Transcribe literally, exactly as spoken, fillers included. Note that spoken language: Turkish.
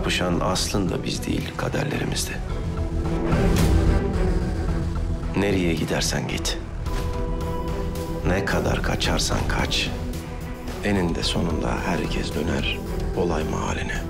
çarpışan aslında biz değil, kaderlerimizdi. Nereye gidersen git. Ne kadar kaçarsan kaç. Eninde sonunda herkes döner olay mahalline.